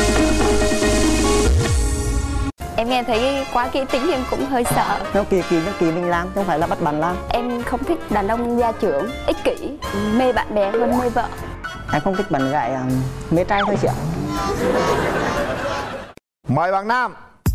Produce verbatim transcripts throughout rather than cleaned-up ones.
Em nghe thấy quá kỹ tính em cũng hơi sợ. Nó kỳ kỳ những kỳ mình làm, không phải là bắt bạn làm. Em không thích đàn ông gia trưởng, ích kỷ, mê bạn bè hơn mê vợ. Em không thích bạn gái um, mê trai thôi chị ạ. Mời bạn nam.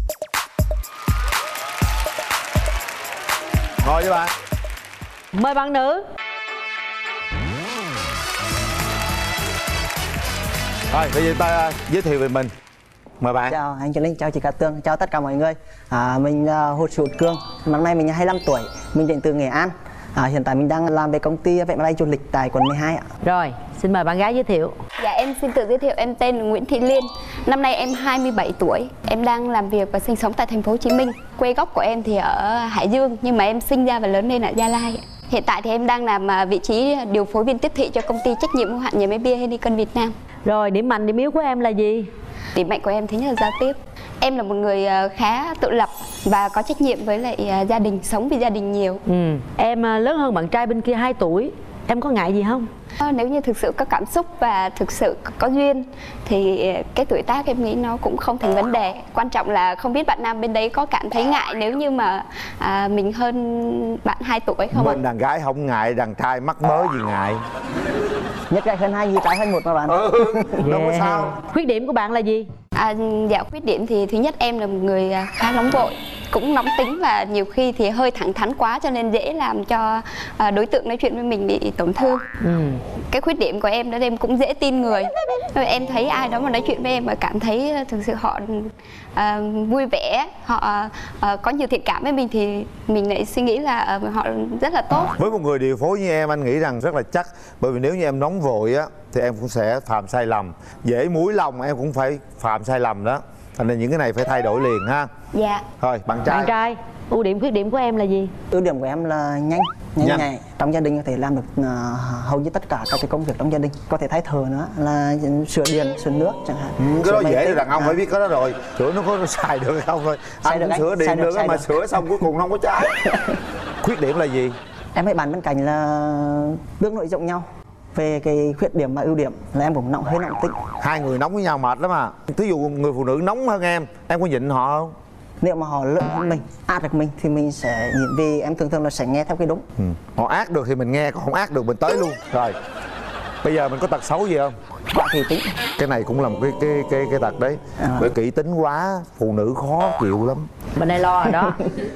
Ngồi với bạn. Mời bạn nữ. Rồi, bây giờ ta giới thiệu về mình. Mời bạn. Chào anh Trần Linh, chào chị Cát Tường, chào tất cả mọi người. à, Mình uh, Hồ Sĩ Hữu Cương, năm nay mình hai mươi lăm tuổi, mình đến từ Nghệ An. à, Hiện tại mình đang làm về công ty vé máy bay du lịch tại quận mười hai ạ. Rồi, xin mời bạn gái giới thiệu. Dạ em xin tự giới thiệu, em tên là Nguyễn Thị Liên. Năm nay em hai mươi bảy tuổi. Em đang làm việc và sinh sống tại thành phố Hồ Chí Minh. Quê gốc của em thì ở Hải Dương, nhưng mà em sinh ra và lớn lên ở Gia Lai. Hiện tại thì em đang làm vị trí điều phối viên tiếp thị cho công ty trách nhiệm hữu hạn nhà máy bia Heineken Việt Nam. Rồi, điểm mạnh, điểm yếu của em là gì? Điểm mạnh của em thứ nhất là giao tiếp. Em là một người khá tự lập và có trách nhiệm với lại gia đình, sống vì gia đình nhiều. Ừ. Em lớn hơn bạn trai bên kia hai tuổi, em có ngại gì không? Nếu như thực sự có cảm xúc và thực sự có duyên thì cái tuổi tác em nghĩ nó cũng không thành vấn đề. Quan trọng là không biết bạn nam bên đấy có cảm thấy ngại nếu như mà à, mình hơn bạn hai tuổi không ạ? Mình đàn gái không ngại, đàn trai mắc mớ gì ngại. Nhất trai hơn hai, nhì trai hơn một mà bạn. Ừ, đâu có sao. Khuyết điểm của bạn là gì? À, dạ khuyết điểm thì thứ nhất em là một người khá nóng vội, cũng nóng tính và nhiều khi thì hơi thẳng thắn quá cho nên dễ làm cho à, đối tượng nói chuyện với mình bị tổn thương. Ừ. Cái khuyết điểm của em đó em cũng dễ tin người. Em thấy ai đó mà nói chuyện với em mà cảm thấy thực sự họ à, vui vẻ, họ à, có nhiều thiện cảm với mình thì mình lại suy nghĩ là à, họ rất là tốt. Với một người điều phối như em, anh nghĩ rằng rất là chắc. Bởi vì nếu như em nóng vội á thì em cũng sẽ phạm sai lầm. Dễ múi lòng em cũng phải phạm sai lầm đó. Thành nên những cái này phải thay đổi liền ha. Dạ. Thôi, bạn trai. Bạn trai, ưu điểm khuyết điểm của em là gì? Ưu điểm của em là nhanh, nhanh, nhanh. nhạy. Trong gia đình có thể làm được uh, hầu như tất cả các cái công việc trong gia đình. Có thể thay thờ nữa là sửa điện, sửa nước chẳng hạn. Ừ, cái đó dễ, thì đàn ông à. Phải biết cái đó rồi. Sửa nó có xài được hay không thôi. Anh cũng sửa điện được, được mà được. Sửa xong cuối cùng không có trái. Khuyết điểm là gì? Em với bạn bên cạnh là tương nội rộng nhau. Về cái khuyết điểm và ưu điểm là em cũng nóng, hơi nóng tính. Hai người nóng với nhau mệt lắm à. Thí dụ người phụ nữ nóng hơn em, em có nhịn họ không? Nếu mà họ lớn hơn mình, ác được mình thì mình sẽ nhịn, vì em thường thường là sẽ nghe theo cái đúng. Ừ. Họ ác được thì mình nghe, còn không ác được mình tới luôn. Rồi, bây giờ mình có tật xấu gì không? Quá kỹ tính. Cái này cũng là một cái cái cái cái tật đấy. À. Bởi kỹ tính quá, phụ nữ khó chịu lắm. Bên đây lo rồi đó.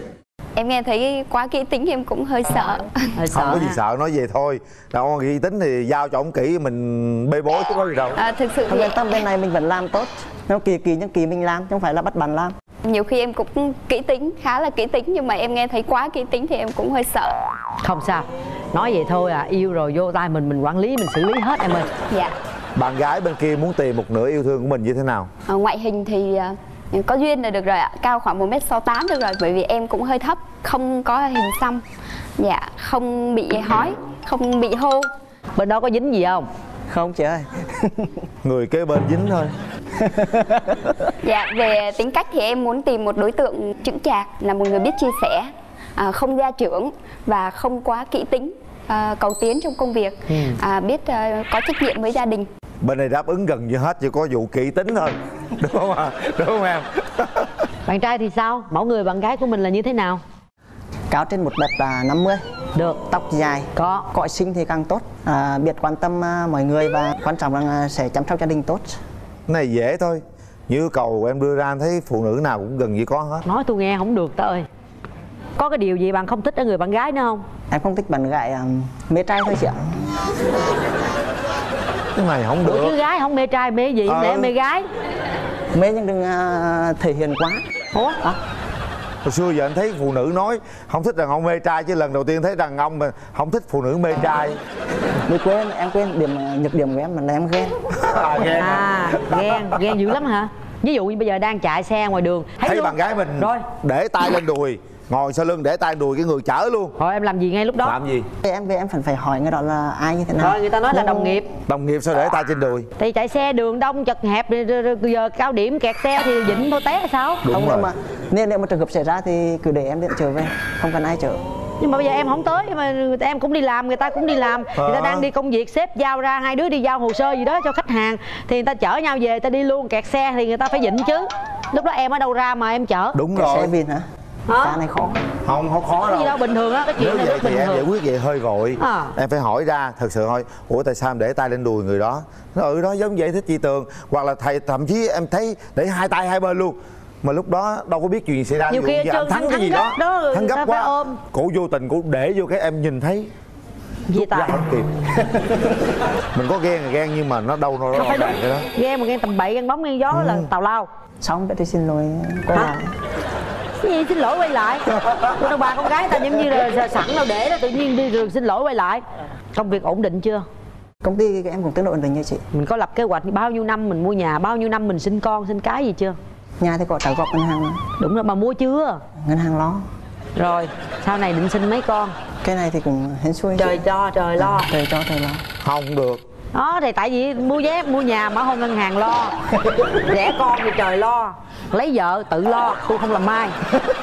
Em nghe thấy quá kỹ tính em cũng hơi sợ. Hơi sợ. Không có gì ha? sợ, nói về thôi. Đâu kỹ tính thì giao cho ông kỹ, mình bê bối chứ có gì đâu. À, thực sự không thì yên tâm, bên này mình vẫn làm tốt. Nếu kỳ kỳ những kỳ mình làm, chứ không phải là bắt bạn làm. nhiều khi em cũng kỹ tính, khá là kỹ tính, nhưng mà em nghe thấy quá kỹ tính thì em cũng hơi sợ. Không sao, nói vậy thôi à, yêu rồi vô tay mình, mình quản lý, mình xử lý hết em ơi. Dạ. Bạn gái bên kia muốn tìm một nửa yêu thương của mình như thế nào? À, ngoại hình thì có duyên là được rồi ạ, cao khoảng một mét sáu tám được rồi, bởi vì em cũng hơi thấp, không có hình xăm, dạ, không bị hói, không bị hô. Bên đó có dính gì không? Không chị ơi. Người kế bên dính thôi. Dạ, về tính cách thì em muốn tìm một đối tượng chững chạc, là một người biết chia sẻ, à, không gia trưởng và không quá kỹ tính, à, cầu tiến trong công việc, ừ. à, biết à, có trách nhiệm với gia đình. Bên này đáp ứng gần như hết, chỉ có vụ kỹ tính thôi. Đúng không ạ? À? Đúng không em? Bạn trai thì sao? Mẫu người bạn gái của mình là như thế nào? Cao trên một mét năm mươi. Được. Tóc dài. Có. Cõi xinh thì càng tốt, à, biết quan tâm uh, mọi người và quan trọng là sẽ chăm sóc gia đình tốt. Cái này dễ thôi. Như yêu cầu em đưa ra em thấy phụ nữ nào cũng gần như có hết. Nói tôi nghe không được ta ơi. Có cái điều gì bạn không thích ở người bạn gái nữa không? Em không thích bạn gái um, mê trai thôi chị ạ. Cái này không được. Ủa chứ gái không mê trai mê gì, ờ. để mê gái. Mê nhưng đừng uh, thể hiện quá. Ủa? À? Hồi xưa giờ anh thấy phụ nữ nói không thích đàn ông mê trai, chứ lần đầu tiên thấy đàn ông mà không thích phụ nữ mê trai. Mới quên, em quên điểm nhược điểm của em là em ghen. À, ghen à, ghen, ghen dữ lắm hả? Ví dụ như bây giờ đang chạy xe ngoài đường, thấy, thấy bạn gái mình rồi để tay lên đùi, ngồi sau lưng để tay đùi cái người chở luôn. Rồi em làm gì ngay lúc đó? Làm gì? Em về em phải phải hỏi người đó là ai như thế nào. Rồi người ta nói là đồng nghiệp. Đồng nghiệp sao để tay trên đùi? Thì chạy xe đường đông chật hẹp, giờ cao điểm kẹt xe thì dịnh thôi té sao? Đúng không, rồi. Mà nên nếu mà trường hợp xảy ra thì cứ để em điện trở về, không cần ai chở. Nhưng mà bây giờ em không tới, mà em cũng đi làm, người ta cũng đi làm, à. người ta đang đi công việc, sếp giao ra hai đứa đi giao hồ sơ gì đó cho khách hàng, thì người ta chở nhau về, người ta đi luôn, kẹt xe thì người ta phải vịn chứ. Lúc đó em ở đâu ra mà em chở? Đúng Kẹt rồi. xe Vin hả? Cái này khó. Không, không khó Cái đâu. gì đâu, bình thường á, cái chuyện Nếu này vậy rất thì bình em giải thường. quyết vậy hơi vội. À. Em phải hỏi ra, thật sự thôi. Ủa tại sao em để tay lên đùi người đó? Nó ừ đó giống vậy thích chị Tường. Hoặc là thầy thậm chí em thấy để hai tay hai bên luôn. Mà lúc đó đâu có biết chuyện gì xảy ra. Nhiều khi giờ anh thắng, thắng cái thắng gì gấp đó, đó, thắng người ta gấp phải quá. ôm. Cổ vô tình cổ để vô cái em nhìn thấy Gì tại? không kịp. Mình có ghen là ghen nhưng mà nó đâu nó Không phải rõ đúng. ràng cái đó. Ghen mà ghen tầm bậy, ghen bóng, ghen gió Ừ. là tào lao. Xong cái tôi xin lỗi quay Hả? lại. Cái gì xin lỗi quay lại? Cô đàn bà con gái ta giống như là sẵn đâu để đó, tự nhiên đi rồi xin lỗi quay lại. Công việc ổn định chưa? Công ty em cũng tương đối ổn định như chị. Mình có lập kế hoạch bao nhiêu năm mình mua nhà, bao nhiêu năm mình sinh con, sinh cái gì chưa? Nhà thì có trả góp ngân hàng. Đúng rồi, mà mua chưa? Ngân hàng lo. Rồi, sau này định sinh mấy con? Cái này thì cũng hên xui. Trời cho, trời lo. À, trời cho, trời lo. Không được. Đó, thì tại vì mua vé, mua nhà mà không ngân hàng lo. Đẻ con thì trời lo. Lấy vợ tự lo, tôi không làm mai.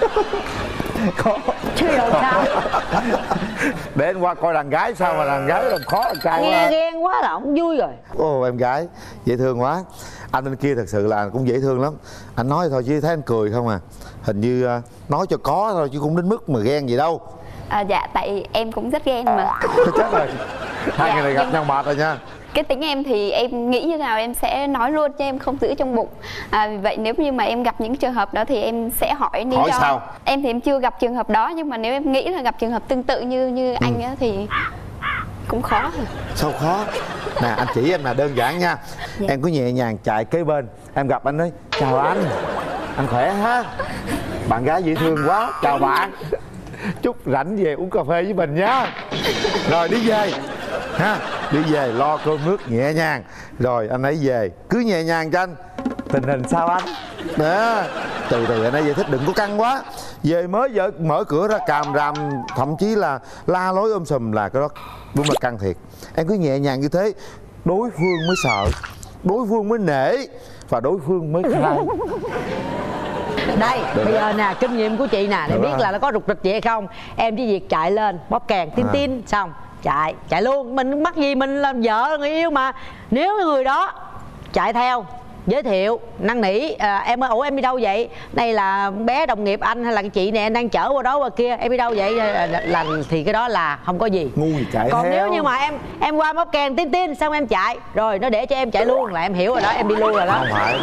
Chứ rồi sao? Để anh qua coi đàn gái sao mà đàn gái làm khó đàn trai Nghe quá. ghen quá là không vui rồi. Ồ em gái dễ thương quá. Anh bên kia thật sự là cũng dễ thương lắm. Anh nói thôi chứ thấy anh cười không à. Hình như uh, nói cho có thôi chứ cũng đến mức mà ghen gì đâu. À, dạ tại em cũng rất ghen mà. Chết rồi. Hai Dạ, người này gặp nhưng- nhau mệt rồi nha. Cái tính em thì em nghĩ như nào em sẽ nói luôn chứ em không giữ trong bụng. À, vì vậy nếu như mà em gặp những trường hợp đó thì em sẽ hỏi lý Hỏi do. sao? Em thì em chưa gặp trường hợp đó, nhưng mà nếu em nghĩ là gặp trường hợp tương tự như như Ừ. anh á thì cũng khó. Sao khó? Nè anh chỉ em là đơn giản nha. Dạ. Em cứ nhẹ nhàng chạy kế bên. Em gặp anh nói chào anh. Anh khỏe ha? Bạn gái dễ thương quá. Chào bạn. Chút rảnh về uống cà phê với mình nhá. Rồi đi về ha. Đi về lo cơm nước nhẹ nhàng. Rồi anh ấy về. Cứ nhẹ nhàng cho anh. Tình hình sao anh? Đó. Từ từ anh ấy giải thích đừng có căng quá. Về mới vợ mở cửa ra càm ràm, thậm chí là la lối um sùm là cái đó đúng là căng thiệt. Em cứ nhẹ nhàng như thế, đối phương mới sợ, đối phương mới nể và đối phương mới khai. Đây, Được bây rồi. giờ nè, kinh nghiệm của chị nè, để Được biết rồi. là nó có rục rịch gì hay không. Em chỉ việc chạy lên, bóp kèn, tin À. tin, xong, chạy, chạy luôn. Mình mắc gì mình làm vợ, người yêu mà. Nếu cái người đó chạy theo, giới thiệu, năn nỉ, à, em ơi, ủa em đi đâu vậy? Đây là bé đồng nghiệp anh hay là cái chị này em đang chở qua đó qua kia, em đi đâu vậy? Là, là, thì cái đó là không có gì. Ngu gì chạy Còn theo. nếu như mà em em qua bóp kèn tin tin xong em chạy, rồi nó để cho em chạy luôn là em hiểu rồi đó, em đi luôn rồi đó. Không phải.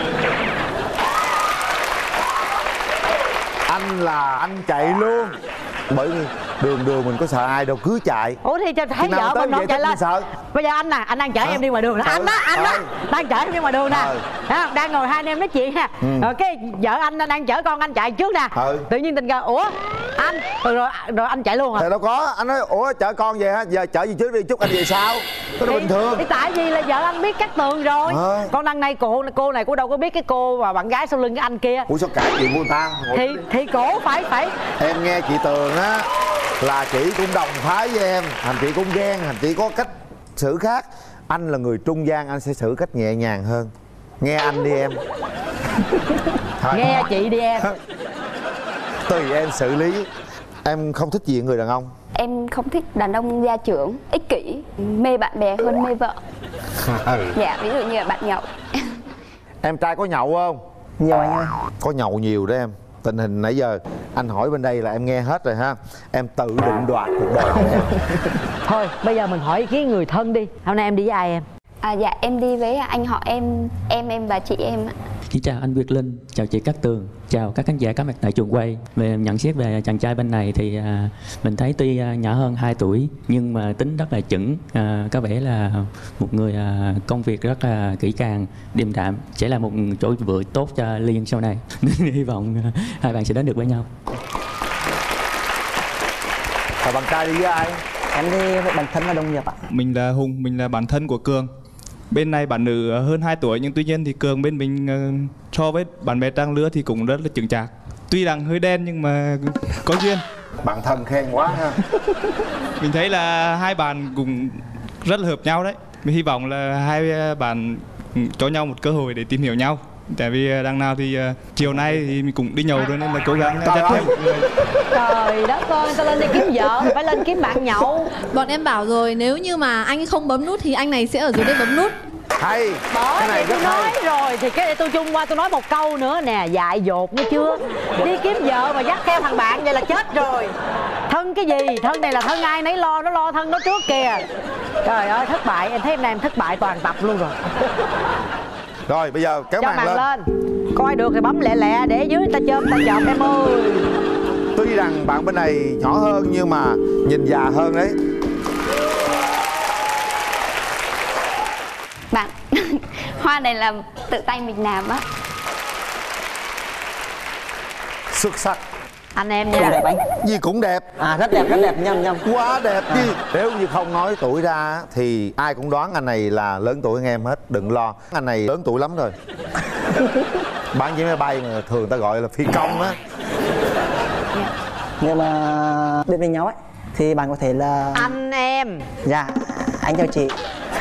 Anh là anh chạy luôn. Bởi vì đường đường mình có sợ ai đâu, cứ chạy. Ủa thì cho thấy Khi nào vợ tới mình đâu vậy chạy thích lên. mình sợ. Bây giờ anh nè, anh đang chở Hả? em đi ngoài đường. Ừ. Anh đó, anh đó, Ừ. đang chở em đi ngoài đường nè. Ừ. Thấy không? Đang ngồi hai anh em nói chuyện ha. Ừ. Rồi cái vợ anh đang chở con anh chạy trước nè. Ừ. Tự nhiên tình cờ, ủa anh, rồi, rồi rồi anh chạy luôn à? Thì đâu có, anh nói ủa chở con về hả? Giờ chở gì trước đi chút anh về sao? Cái đó bình thường. Thì tại vì là vợ anh biết Cát Tường rồi. À. Còn đằng này cô cô này cô đâu có biết cái cô và bạn gái sau lưng cái anh kia. Ủa sao cãi chuyện của người ta? Ngồi Thì thì cổ phải phải em nghe chị Tường á là chị cũng đồng phái với em, thành chị cũng ghen, thành chị có cách xử khác. Anh là người trung gian, anh sẽ xử cách nhẹ nhàng hơn. Nghe anh đi em. Thôi. nghe chị đi em. Tùy em xử lý. Em không thích gì ở người đàn ông? Em không thích đàn ông gia trưởng, ích kỷ, mê bạn bè hơn mê vợ. Dạ, ví dụ như là bạn nhậu. Em trai có nhậu không? Nhiều anh ơi. Có nhậu nhiều đó em. Tình hình nãy giờ anh hỏi bên đây là em nghe hết rồi ha. Em tự định đoạt cuộc đời của em. Thôi bây giờ mình hỏi ý kiến người thân đi. Hôm nay em đi với ai em? À, dạ em đi với anh họ em, em em và chị em ạ. Xin chào anh Việt Linh, chào chị Cát Tường, chào các khán giả có mặt tại trường quay. Về nhận xét về chàng trai bên này thì à, mình thấy tuy à, nhỏ hơn hai tuổi nhưng mà tính rất là chững, à, có vẻ là một người à, công việc rất là kỹ càng, điềm đạm, sẽ là một chỗ dựa tốt cho Liên sau này. Nên hy vọng à, hai bạn sẽ đến được với nhau. Và bạn trai đi với ai? Em đi với bản thân là đồng nghiệp ạ. Mình là Hùng, mình là bạn thân của Cường. Bên này bạn nữ hơn hai tuổi nhưng tuy nhiên thì Cường bên mình uh, so với bạn bè trang lứa thì cũng rất là chững chạc. Tuy rằng hơi đen nhưng mà có duyên. Bạn thân khen quá ha. Mình thấy là hai bạn cũng rất là hợp nhau đấy. Mình hy vọng là hai bạn cho nhau một cơ hội để tìm hiểu nhau. Tại vì đằng nào thì uh, chiều nay thì mình cũng đi nhậu rồi nên là cố gắng Trời dắt ơi. thêm một người. Trời đất ơi, tao lên đây kiếm vợ phải lên kiếm bạn nhậu. Bọn em bảo rồi, nếu như mà anh không bấm nút thì anh này sẽ ở dưới đây bấm nút. Hay. Bởi Cái này vì tôi rất hay. nói rồi thì cái này tôi chung qua tôi nói một câu nữa nè, dại dột nghe chưa? Đi kiếm vợ mà dắt theo thằng bạn vậy là chết rồi. Thân cái gì? Thân này là thân ai nấy lo, nó lo thân nó trước kìa. Trời ơi thất bại, em thấy em này em thất bại toàn tập luôn rồi. Rồi bây giờ kéo Cho màn màn lên. lên. Coi được thì bấm lẹ lẹ để dưới ta chôm ta chọt em ơi. Tuy rằng bạn bên này nhỏ hơn nhưng mà nhìn già hơn đấy. Bạn hoa này là tự tay mình làm á. Xuất sắc. Anh em Cũng nha. đẹp anh. Gì cũng đẹp. À rất đẹp, rất đẹp, nhâm nhâm. Quá đẹp chứ. Nếu như không nói tuổi ra thì ai cũng đoán anh này là lớn tuổi hơn em hết. Đừng lo, anh này lớn tuổi lắm rồi. Bán vé máy bay mà thường ta gọi là phi công á. Nhưng mà đến với nhau ấy thì bạn có thể là Anh em. dạ anh chào chị.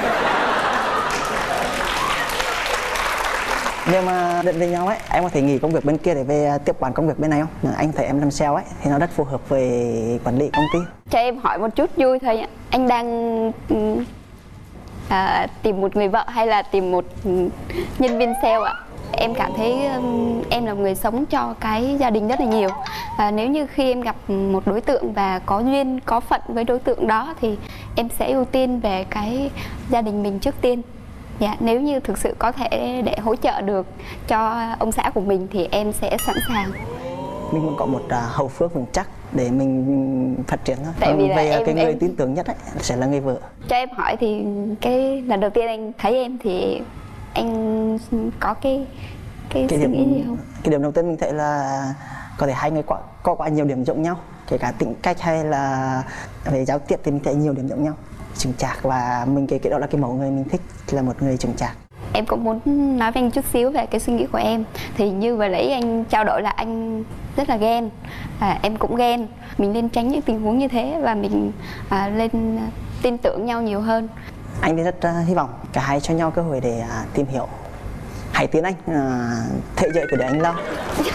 Nhưng mà đến với nhau ấy em có thể nghỉ công việc bên kia để về tiếp quản công việc bên này không? Anh thấy em làm sale ấy thì nó rất phù hợp về quản lý công ty. Cho em hỏi một chút vui thôi ạ. Anh đang ừ, à, tìm một người vợ hay là tìm một ừ, nhân viên sale ạ? Em cảm thấy um, em là một người sống cho cái gia đình rất là nhiều. À, nếu như khi em gặp một đối tượng và có duyên, có phận với đối tượng đó thì em sẽ ưu tiên về cái gia đình mình trước tiên. Dạ, nếu như thực sự có thể để hỗ trợ được cho ông xã của mình thì em sẽ sẵn sàng. Mình muốn có một uh, hậu phước vững chắc để mình phát triển thôi. Tại vì là về em- cái người em- tin tưởng nhất ấy sẽ là người vợ. Cho em hỏi thì cái lần đầu tiên anh thấy em thì anh có cái cái, Cái suy nghĩ gì điểm không? cái điểm đầu tiên mình thấy là có thể hai người có, có quá nhiều điểm giống nhau, kể cả tính cách hay là về giao tiếp thì mình thấy nhiều điểm giống nhau, chững chạc, và mình cái cái đó là cái mẫu người mình thích là một người chững chạc. Em cũng muốn nói với anh chút xíu về cái suy nghĩ của em. Thì như vừa nãy anh trao đổi là anh rất là ghen, à, em cũng ghen. Mình nên tránh những tình huống như thế và mình à, lên tin tưởng nhau nhiều hơn. Anh thì rất uh, hy vọng cả hai cho nhau cơ hội để uh, tìm hiểu. Hãy tiến anh, uh, thể dậy của để anh lâu.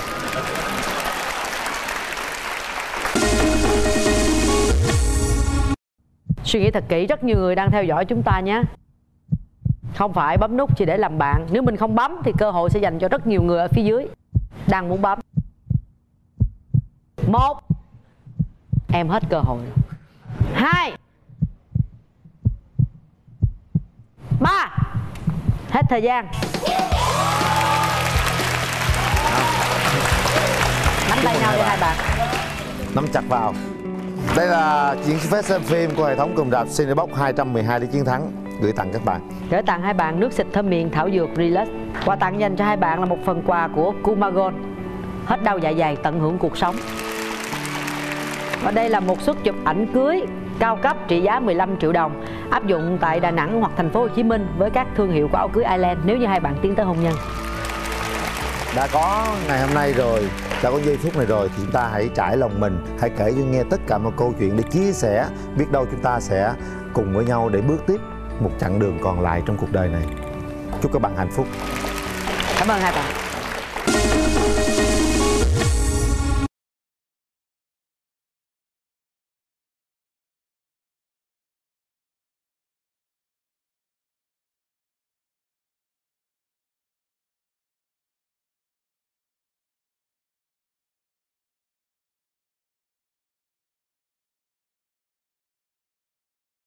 Suy nghĩ thật kỹ, rất nhiều người đang theo dõi chúng ta nhé. Không phải bấm nút chỉ để làm bạn. Nếu mình không bấm thì cơ hội sẽ dành cho rất nhiều người ở phía dưới đang muốn bấm. Một, em hết cơ hội rồi. Hai, ba, hết thời gian. Nắm tay nhau đi hai bạn. Nắm chặt vào. Đây là chiến vé xem phim của hệ thống cụm rạp Cinebox hai trăm mười hai để chiến thắng, gửi tặng các bạn. Gửi tặng hai bạn nước xịt thơm miệng thảo dược Relax. Quà tặng dành cho hai bạn là một phần quà của Kumagon, hết đau dạ dày tận hưởng cuộc sống. Và đây là một suất chụp ảnh cưới cao cấp trị giá mười lăm triệu đồng, áp dụng tại Đà Nẵng hoặc thành phố Hồ Chí Minh với các thương hiệu của áo cưới Island nếu như hai bạn tiến tới hôn nhân. Đã có ngày hôm nay rồi, đã có giây phút này rồi thì chúng ta hãy trải lòng mình, hãy kể cho nghe tất cả một câu chuyện để chia sẻ. Biết đâu chúng ta sẽ cùng với nhau để bước tiếp một chặng đường còn lại trong cuộc đời này. Chúc các bạn hạnh phúc. Cảm ơn hai bạn.